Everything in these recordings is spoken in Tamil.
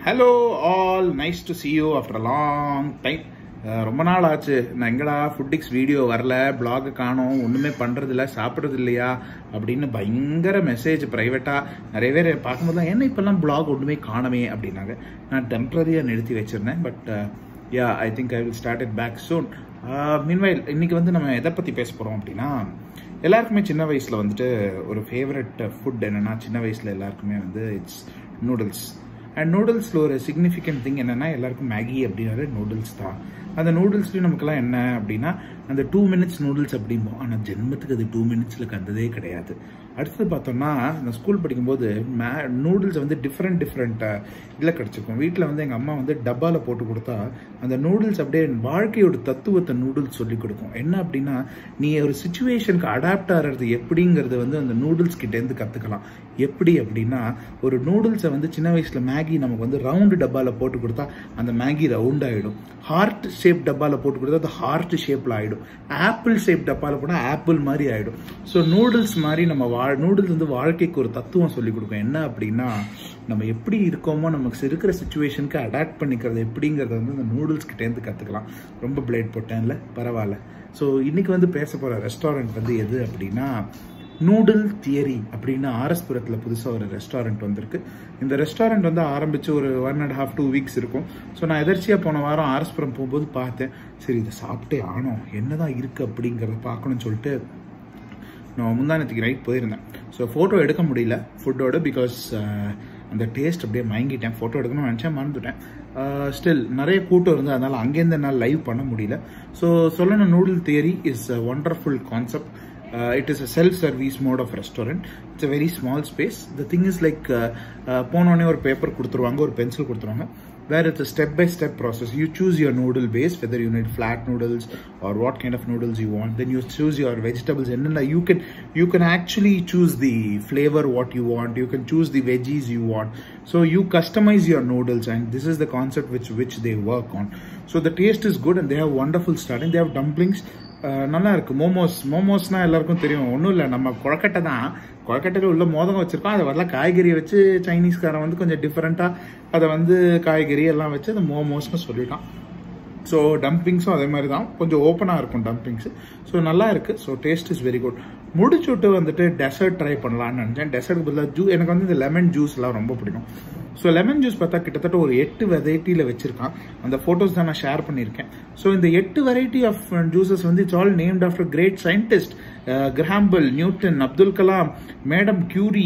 Hello all, nice to see you after a long time. ரொம்ப நாள் ஆச்சு. நான் எங்கடா ஃபுட்டிக்ஸ் வீடியோ வரல, பிளாக் காணோம், ஒன்றுமே பண்ணுறது இல்லை, சாப்பிட்றது இல்லையா அப்படின்னு பயங்கர மெசேஜ் ப்ரைவேட்டாக நிறைய பேர் பார்க்கும்போது என்ன இப்போல்லாம் பிளாக் ஒன்றுமே காணவே அப்படின்னாங்க. நான் டெம்பரரியாக நிறுத்தி வச்சுருந்தேன். But ya, I think I will start it back soon. Meanwhile இன்னைக்கு வந்து நம்ம எதை பற்றி பேச போகிறோம் அப்படின்னா, எல்லாருக்குமே சின்ன வயசில் வந்துட்டு ஒரு ஃபேவரட் ஃபுட் என்னென்னா, சின்ன வயசில் எல்லாருக்குமே வந்து இட்ஸ் நூடுல்ஸ். அண்ட் நூடுல்ஸில் ஒரு சிக்னிஃபிகண்ட் திங் என்னென்னா, எல்லாருக்கும் மேகி அப்படின்னாலே நூடுல்ஸ் தான். அந்த நூடுல்ஸ்லேயும் நமக்குலாம் என்ன அப்படின்னா, அந்த 2 minutes நூடுல்ஸ் அப்படிம்போம். ஆனால் ஜென்மத்துக்கு அது 2 minutesல கந்ததே கிடையாது. அடுத்தது பார்த்தோம்னா, நான் ஸ்கூல் படிக்கும்போது நூடுல்ஸ் வந்து டிஃப்ரெண்ட் இதில் கிடச்சிருக்கும். வீட்டில் வந்து எங்கள் அம்மா வந்து டப்பாவில் போட்டு கொடுத்தா அந்த நூடுல்ஸ் அப்படியே வாழ்க்கையோட தத்துவத்தை நூடுல்ஸ் சொல்லி கொடுக்கும். என்ன அப்படின்னா, நீ ஒரு சுச்சுவேஷனுக்கு அடாப்ட் ஆகிறது எப்படிங்கிறது வந்து அந்த நூடுல்ஸ் கிட்டேருந்து கற்றுக்கலாம். எப்படி அப்படின்னா, ஒரு நூடுல்ஸை வந்து சின்ன வயசில் மேகி நமக்கு வந்து ரவுண்டு டப்பாவில் போட்டு கொடுத்தா அந்த மேகி ரவுண்ட் ஆகிடும். ஹார்ட் ஷேப் டப்பாவில் போட்டு கொடுத்தா அது ஹார்ட் ஷேப்பில் ஆகிடும். ஆப்பிள் ஷேப் டப்பாவில் போனால் ஆப்பிள் மாதிரி ஆகிடும். ஸோ நூடுல்ஸ் மாதிரி நம்ம நூடுல்ஸ் வந்து வாழ்க்கைக்கு ஒரு தத்துவம் சொல்லிக் கொடுக்கும். என்ன அப்படின்னா, நம்ம எப்படி இருக்கோமோ நமக்கு இருக்கிற சுச்சுவேஷனுக்கு அடாப்ட் பண்ணிக்கிறது எப்படிங்கிறத வந்து இந்த நூடுல்ஸ் கிட்டேருந்து கற்றுக்கலாம். ரொம்ப பிளேட் போட்டேன்ல, பரவாயில்ல. ஸோ இன்னைக்கு வந்து பேச போகிற ரெஸ்டாரண்ட் வந்து எது அப்படின்னா, நூடுல் தியரி அப்படின்னு ஆர்எஸ்புரத்தில் புதுசாக ஒரு ரெஸ்டாரண்ட் வந்திருக்கு. இந்த ரெஸ்டாரண்ட் வந்து ஆரம்பித்து ஒரு 1.5 2 weeks இருக்கும். ஸோ நான் எதர்ச்சியாக போன வாரம் ஆர்எஸ்புரம் போகும்போது பார்த்தேன். சரி, இதை சாப்பிட்டே ஆனோம், என்னதான் இருக்குது அப்படிங்கிறத பார்க்கணும்னு சொல்லிட்டு நான் முந்தானத்துக்கு நைட் போயிருந்தேன். ஸோ ஃபோட்டோ எடுக்க முடியல ஃபுட்டோட, பிகாஸ் அந்த டேஸ்ட் அப்படியே மயங்கிட்டேன். ஃபோட்டோ எடுக்கணும்னு நினச்சேன், மறந்துட்டேன். ஸ்டில் நிறைய கூட்டம் இருந்தது, அதனால் அங்கேருந்து என்னால் லைவ் பண்ண முடியல. ஸோ சொல்லணும், noodle theory is a wonderful concept. It is a self-service mode of restaurant. It's a very small space. The thing is like, போனோடனே ஒரு பேப்பர் கொடுத்துருவாங்க, ஒரு பென்சில் கொடுத்துருவாங்க, where it's a step-by-step process. You choose your noodle base, whether you need flat noodles or what kind of noodles you want. Then you choose your vegetables, and you can actually choose the flavor what you want. You can choose the veggies you want. So you customize your noodles, and this is the concept which they work on. So the taste is good, and they have wonderful starting. They have dumplings. நல்லா இருக்கு. மோமோஸ்னா எல்லாருக்கும் தெரியும், ஒன்றும் இல்லை, நம்ம கொழக்கட்டை தான். கொழக்கட்டையில் உள்ள மோதகம் வச்சிருக்கோம். அதை வரலாம் காய்கறியை வச்சு சைனீஸ்காரன் வந்து கொஞ்சம் டிஃப்ரெண்ட்டாக அதை வந்து காய்கறி எல்லாம் வச்சு அதை மோமோஸ்னு சொல்லிட்டான். ஸோ டம்ப்ளிங்ஸும் அதே மாதிரி தான், கொஞ்சம் ஓப்பனாக இருக்கும் டம்ப்ளிங்ஸு. ஸோ நல்லா இருக்குது. So taste is very good. முடிச்சுட்டு வந்துட்டு டெசர்ட் ட்ரை பண்ணலான்னு நினச்சேன். டெசர்ட் பதிலாக எனக்கு வந்து இந்த லெமன் ஜூஸ்லாம் ரொம்ப பிடிக்கும். ஸோ லெமன் ஜூஸ் பார்த்தா கிட்டத்தட்ட ஒரு 8 வெரைட்டியில் வச்சிருக்கான். அந்த ஃபோட்டோஸ் தான் நான் ஷேர் பண்ணியிருக்கேன். ஸோ இந்த 8 வெரைட்டி ஆஃப் ஜூசஸ் வந்து it's all named after great scientist. Graham Bell, Newton, Abdul Kalam, madam Curie,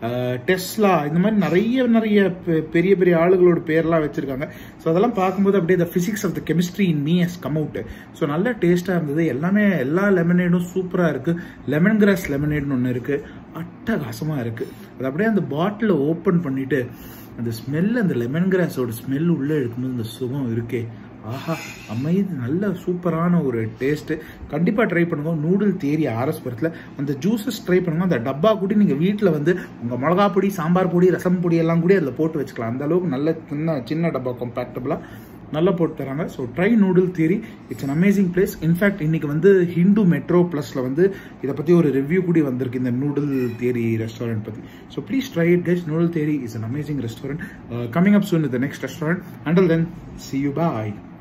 Tesla, இந்த மாதிரி நிறைய பெரிய ஆளுகளோட பேர்லாம் வச்சிருக்காங்க. ஸோ அதெல்லாம் பார்க்கும்போது அப்படியே the physics of the chemistry in me has come out. So நல்ல டேஸ்ட்டாக இருந்தது. எல்லா லெமனேடும் சூப்பராக இருக்குது. லெமன் கிராஸ் லெமனேட்னு ஒன்று இருக்குது, அட்டகாசமாக இருக்குது. அது அப்படியே அந்த பாட்டிலை ஓப்பன் பண்ணிட்டு அந்த ஸ்மெல், அந்த லெமன் கிராஸோட ஸ்மெல் உள்ளே எடுக்கும்போது அந்த சுகம் இருக்கே, ஆஹா, அமைதி, நல்ல சூப்பரான ஒரு டேஸ்ட்டு. கண்டிப்பாக ட்ரை பண்ணுங்க. நூடுல் தியரி ஆர்எஸ்புரத்தில் அந்த ஜூஸஸ் ட்ரை பண்ணுங்க. அந்த டப்பா கூட நீங்கள் வீட்டில் வந்து உங்கள் மிளகா பொடி, சாம்பார் பொடி, ரசம் பொடி எல்லாம் கூட அதில் போட்டு வச்சுக்கலாம். அந்த அளவுக்கு நல்ல சின்ன டப்பா காம்பேக்டபுளாக நல்லா போட்டு தராங்க. So dry noodle theory, it's an amazing place. In fact இன்னைக்கு வந்து ஹிந்து மெட்ரோ ப்ளஸில் வந்து இதை பற்றி ஒரு ரிவ்யூ கூட வந்திருக்கு, இந்த நூடுல் தியரி ரெஸ்டாரண்ட் பற்றி. So please try it guys. Noodle theory is an amazing restaurant. Coming up soon with the next restaurant. Until then, see you, bye.